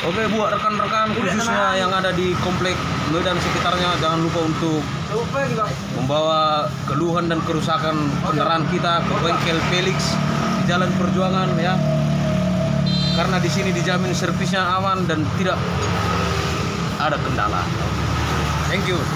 Oke, buat rekan-rekan khususnya yang ada di komplek Medan sekitarnya, jangan lupa untuk membawa keluhan dan kerusakan kendaraan kita ke bengkel Felix di Jalan Perjuangan ya. Karena di sini dijamin servisnya aman dan tidak ada kendala. Thank you.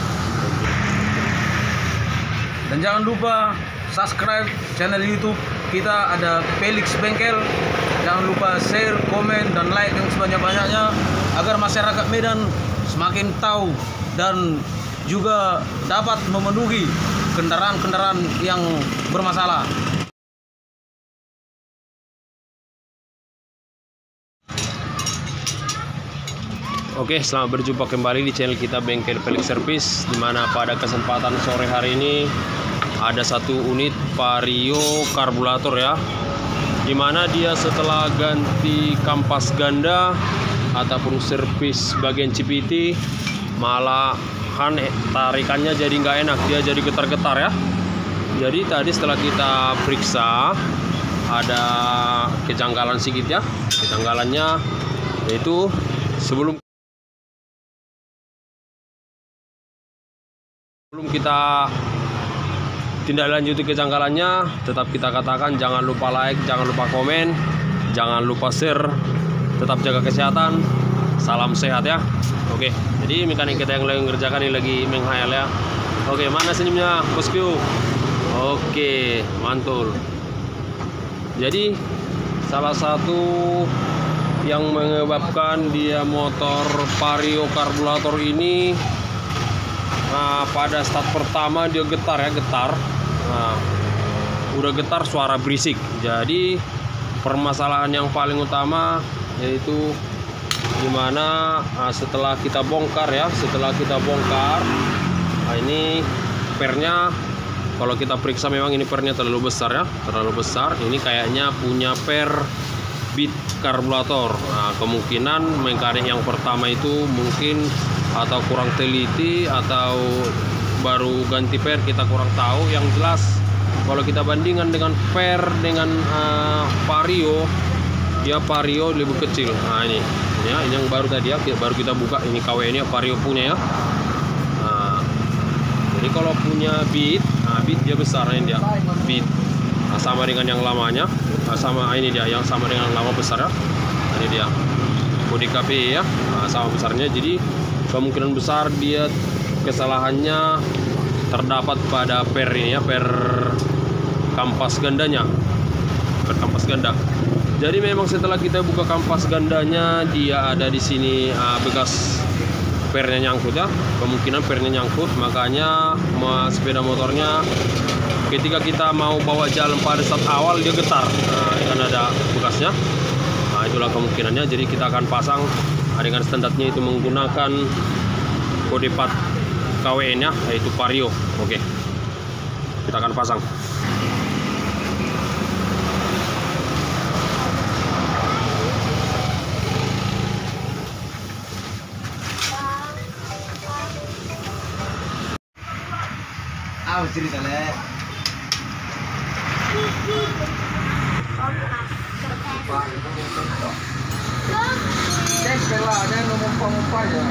Dan jangan lupa subscribe channel YouTube kita, ada Felix Bengkel. Jangan lupa share, komen, dan like yang sebanyak-banyaknya agar masyarakat Medan semakin tahu dan juga dapat memenuhi kendaraan-kendaraan yang bermasalah. Oke, selamat berjumpa kembali di channel kita Bengkel Felix Service, di mana pada kesempatan sore hari ini ada satu unit Vario karburator ya, di mana dia setelah ganti kampas ganda ataupun servis bagian CPT, malahan tarikannya jadi nggak enak, dia jadi getar-getar ya. Jadi tadi setelah kita periksa ada kejanggalan sedikit ya. Kejanggalannya yaitu sebelum kita tindak lanjuti kejanggalannya, tetap kita katakan jangan lupa like, jangan lupa komen, jangan lupa share, tetap jaga kesehatan, salam sehat ya. Oke, jadi mekanik kita yang lagi mengerjakan ini lagi menghayal ya. Oke, mana senyumnya bosku? Oke, mantul. Jadi salah satu yang menyebabkan dia motor Vario karburator ini, pada start pertama dia getar ya, getar. Udah getar, suara berisik. Jadi permasalahan yang paling utama yaitu dimana setelah kita bongkar ya, ini pernya, kalau kita periksa memang ini pernya terlalu besar ya, terlalu besar. Ini kayaknya punya per bit karburator. Kemungkinan mekanik yang pertama itu mungkin atau kurang teliti atau baru ganti per, kita kurang tahu. Yang jelas kalau kita bandingkan dengan per dengan Vario, dia Vario lebih kecil. Ini ya, ini yang baru tadi ya, baru kita buka, ini KW ini Vario punya ya. Jadi kalau punya bit, bit dia besar ini dia bit, sama dengan yang lamanya, sama ini dia yang sama dengan yang lama besar ya. Ini dia bodi KPI ya, sama besarnya. Jadi kemungkinan besar dia kesalahannya terdapat pada per ini ya, per kampas gandanya, per kampas ganda. Jadi memang setelah kita buka kampas gandanya, dia ada di sini bekas pernya nyangkut ya, kemungkinan pernya nyangkut. Makanya sepeda motornya ketika kita mau bawa jalan pada saat awal dia getar. Ini kan ada bekasnya. Itulah kemungkinannya. Jadi kita akan pasang dengan standarnya itu menggunakan kode 4 KWN ya, yaitu Vario. Oke, kita akan pasang. Ceritanya cek lah, dia ngomong ya.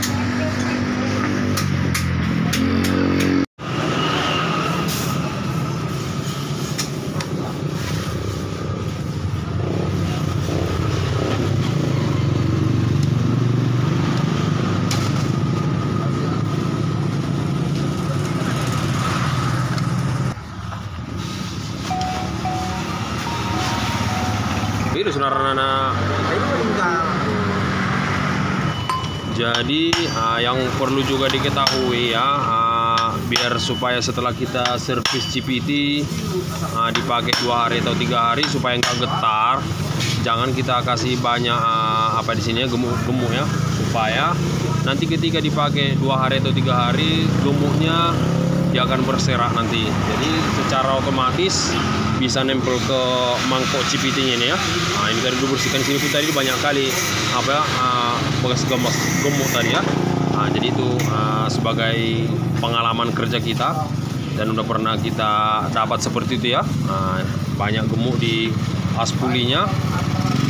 Jadi yang perlu juga diketahui ya, biar supaya setelah kita servis CPT dipakai 2 hari atau 3 hari supaya nggak getar, jangan kita kasih banyak di sini ya, gemuk-gemuk ya, supaya nanti ketika dipakai 2 hari atau 3 hari gemuknya dia akan berserak nanti. Jadi secara otomatis bisa nempel ke mangkok CPT-nya ini ya. Ini tadi dibersihkan sini pun tadi banyak kali bekas gemuk tadi ya. Jadi itu sebagai pengalaman kerja kita dan udah pernah kita dapat seperti itu ya. Banyak gemuk di aspulinya.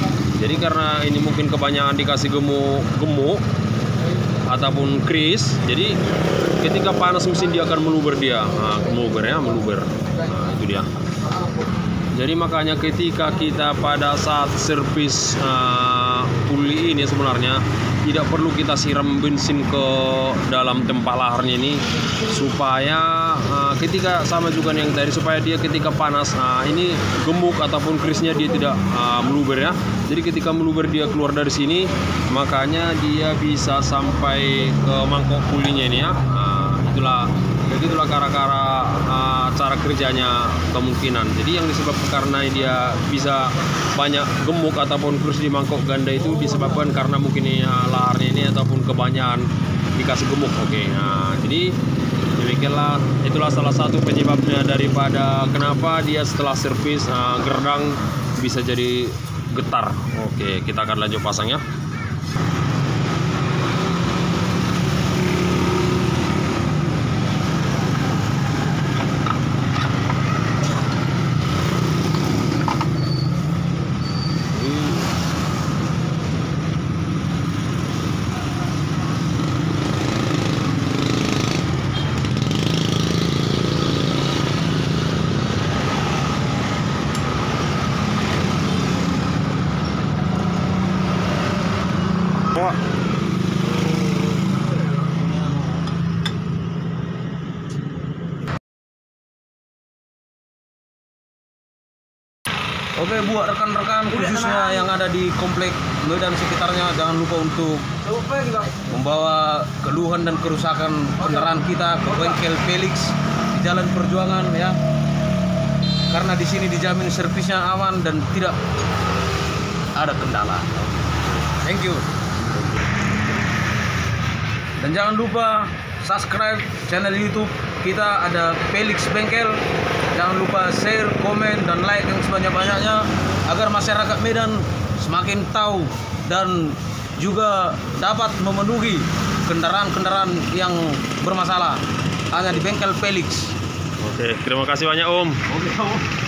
Jadi karena ini mungkin kebanyakan dikasih gemuk ataupun kris, jadi ketika panas mesin dia akan meluber dia. Nah, meluber. Nah, itu dia. Jadi makanya ketika kita pada saat servis puli ini sebenarnya tidak perlu kita siram bensin ke dalam tempat laharnya ini, supaya ketika sama juga yang tadi, supaya dia ketika panas ini gemuk ataupun krisnya dia tidak meluber ya. Jadi ketika meluber dia keluar dari sini, makanya dia bisa sampai ke mangkok pulinya ini ya. Begitulah cara kerjanya kemungkinan. Jadi yang disebabkan karena dia bisa banyak gemuk ataupun kurus di mangkok ganda itu disebabkan karena mungkin laharnya ini ataupun kebanyakan dikasih gemuk. Oke. Nah, jadi demikianlah, itulah salah satu penyebabnya daripada kenapa dia setelah servis gerdang bisa jadi getar. Oke, kita akan lanjut pasang ya. Oke, buat rekan-rekan khususnya yang ada di komplek dan sekitarnya, jangan lupa untuk membawa keluhan dan kerusakan kendaraan kita ke bengkel Felix di Jalan Perjuangan ya. Karena di sini dijamin servisnya aman dan tidak ada kendala. Thank you. Dan jangan lupa subscribe channel YouTube kita, ada Felix Bengkel. Jangan lupa share, komen, dan like yang sebanyak-banyaknya agar masyarakat Medan semakin tahu dan juga dapat memenuhi kendaraan-kendaraan yang bermasalah hanya di bengkel Felix. Oke, terima kasih banyak Om. Oke, Om.